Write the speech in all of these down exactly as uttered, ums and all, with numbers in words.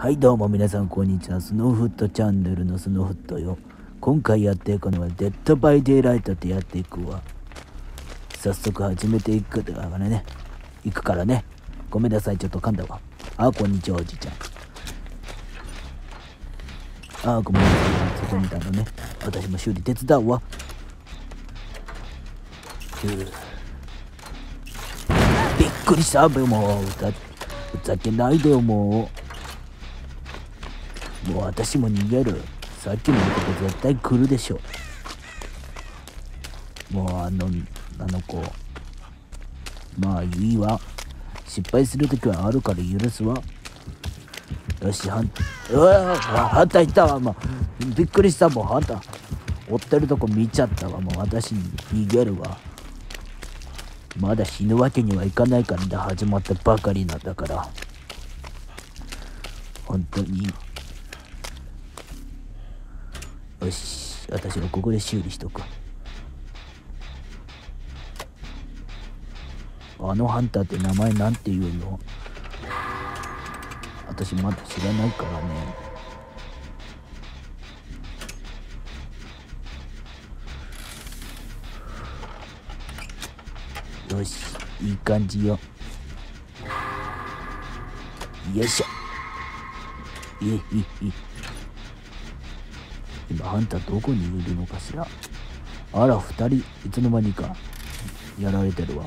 はいどうも皆さんこんにちは。スノーフットチャンネルのスノーフットよ。今回やっていくのはデッドバイデイライトってやっていくわ。早速始めていくからね。行くからね。ごめんなさい、ちょっと噛んだわ。あ、こんにちはおじちゃん。あ、ごめんなさい、そこにいたのね。私も修理手伝うわ。びっくりした。もうふざけないでよ。もうもう私も逃げる。さっきのこと絶対来るでしょ。もうあのあの子、まあいいわ。失敗するときはあるから許すわ。よし、はんうわハンターいたわ。もうびっくりした。もうハンター追ってるとこ見ちゃったわ。もう私に逃げるわ。まだ死ぬわけにはいかないからね。始まったばかりなんだから。本当に。よし、私はここで修理しとく。あのハンターって名前なんて言うの？私まだ知らないからね。よし、いい感じよ。よいしょ。えいいい今ハンターどこにいるのかしら。あら、二人いつの間にかやられてるわ。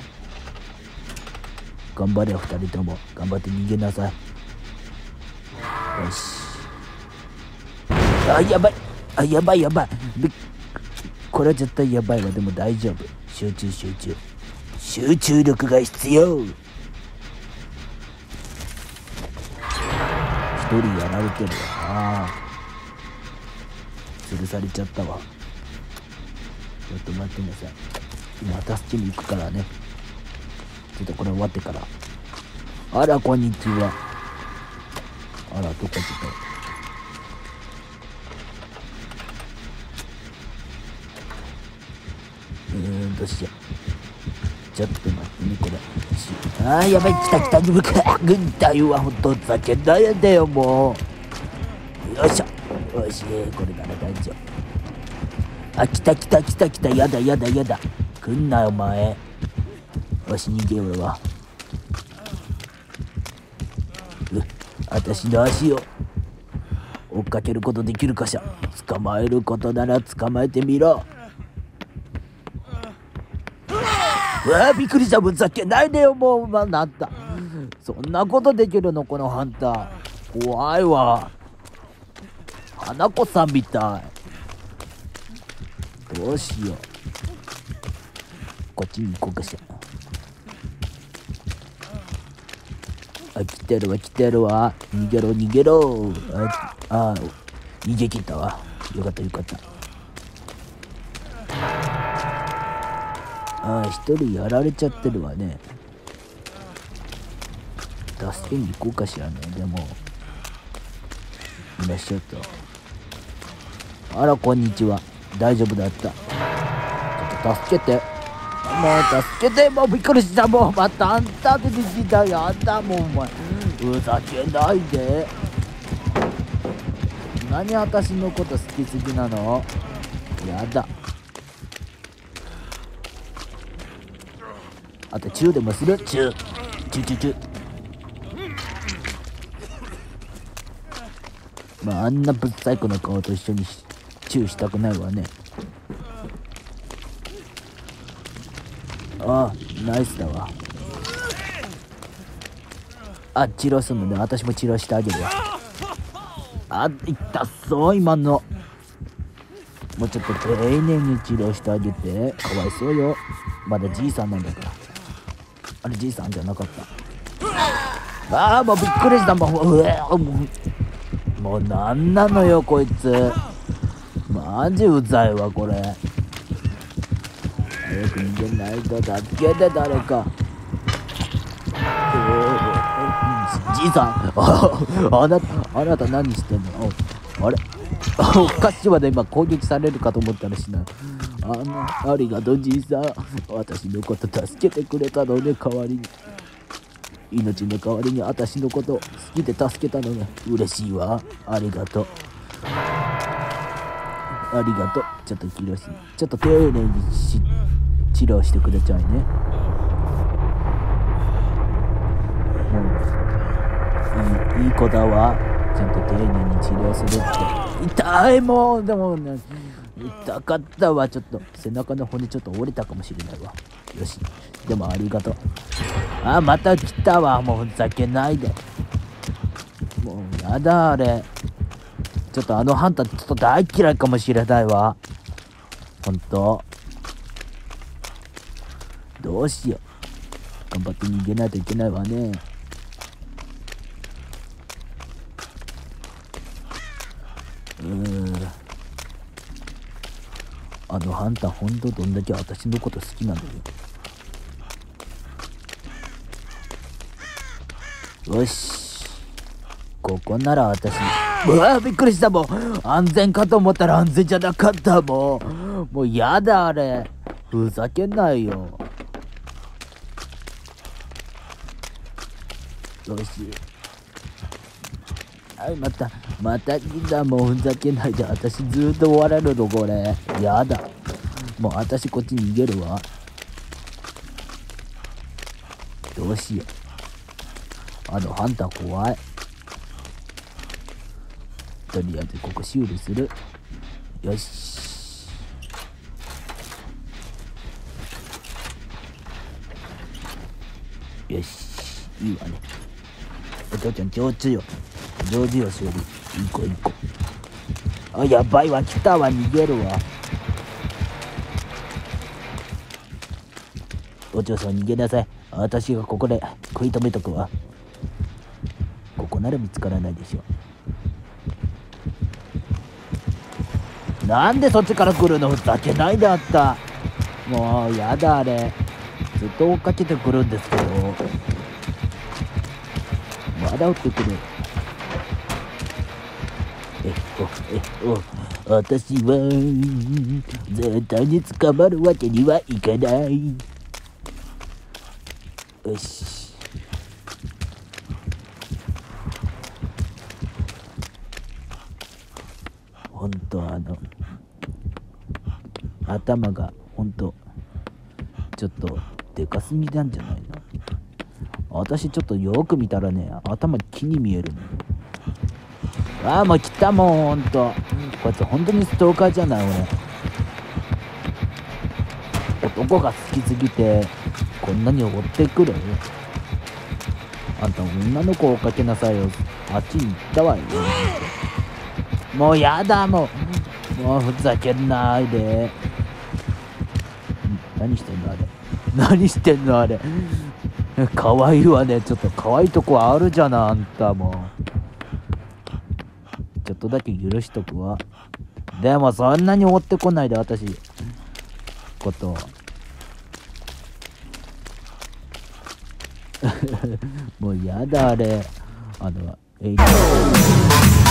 頑張れよ二人とも。頑張って逃げなさい。よし。あ、やばい。あ、やばいやばい。これは絶対やばいわ。でも大丈夫。集中集中集中力が必要。一人やられてるわ。ああ、吊るされちゃったわ。ちょっと待ってなさい。今助けに行くからね。ちょっとこれ終わってから。あら、こんにちは。あら、どこ行った。うーん、どうしよう。ちょっと待ってね、これ。あー、やばい、来た来た、ぐ軍隊はほんとふざけないでよ、もう。よいしょ。よし、これなら大丈夫。あ、来た来た来た来た、やだやだやだ。来んなよ、お前。よし、逃げようわ。う、私の足を追っかけることできるかしら。捕まえることなら捕まえてみろ。うわー、びっくりした。ふざけないでよ、もう。まあ、なんだ。そんなことできるの、このハンター。怖いわ。花子さんみたい。どうしよう。こっちに行こうかしら。あ、来てるわ来てるわ。逃げろ逃げろ。ああ、逃げ切ったわ。よかったよかった。ああ、一人やられちゃってるわね。助けに行こうかしらね。でもいらっしゃった。あら、こんにちは。大丈夫だった。ちょっと助けて。もう助けて。もうびっくりした。もうまたあんた出てきた。やだもうお前。ふざけないで。何私のこと好きすぎなの？やだ。あとチューでもする？チューチューチューチュー。まああんなぶっさい子の顔と一緒にチューしたくないわね。ああ、ナイスだわ。あ、治療するのね。私も治療してあげるわ。あ、痛そう今の。もうちょっと丁寧に治療してあげて。かわいそうよ。まだじいさんなんだから。あれじいさんじゃなかった。ああ、もうびっくりした。もううわもうもうなんなのよこいつ。マジうざいわこれ。早く逃げないと。助けて誰か。じいさん、あ, あなたあなた何してんの？あれおかしいわね。今攻撃されるかと思ったらしな。あのありがとうじいさん。私のこと助けてくれたのね代わりに。 命の代わりに私のこと好きで助けたのが嬉しいわ。ありがとう。ありがとう。ちょっと治療し、ちょっと丁寧にし治療してくれちゃいね。もういい、いい子だわ。ちゃんと丁寧に治療するって。痛い、もう。でもね、痛かったわ。ちょっと背中の骨ちょっと折れたかもしれないわ。よし、でもありがとう。あ、また来たわ。もうふざけないで。もうやだ、あれ。ちょっとあのハンターちょっと大嫌いかもしれないわ。ほんと。どうしよう。頑張って逃げないといけないわね。うーん。あのハンターほんとどんだけ私のこと好きなのよ。よし。ここなら私。うわ、びっくりした。もう安全かと思ったら安全じゃなかった。もうもうやだ、あれ。ふざけんないよ。よし。はい、またまた来た。もうふざけないで。私ずっと終われるのこれ。やだ。もう私こっちに逃げるわ。どうしよう。あのハンター怖い。とりあえずここ修理する。よし。よし、いいわね。お父ちゃん上手よ。上手よ、修理。いい子いい子。あ、やばいわ。来たわ。逃げるわ。お嬢さん逃げなさい。私がここで食い止めとくわ。ここなら見つからないでしょ。なんでそっちから来るの。ふざけないであった。もうやだ、あれ。ずっと追っかけてくるんですけど。まだ追ってくる。えおえお私は絶対に捕まるわけにはいかない。よし。ほんとあの頭がほんとちょっとでかすぎなんじゃないの。私ちょっとよく見たらね、頭木に見えるの。ああ、もう来たもん。ほんとこいつほんとにストーカーじゃない。俺男が好きすぎてこんなに追ってくる。あんた女の子を追っかけなさいよ。あっちに行ったわよ。もうやだ。もうもうふざけないで。何してんのあれ。何してんのあれ。かわいいわね。ちょっとかわいいとこあるじゃな。あんたもちょっとだけ許しとくわ。でもそんなに追ってこないで。私こともうやだ、あれ。あの、えい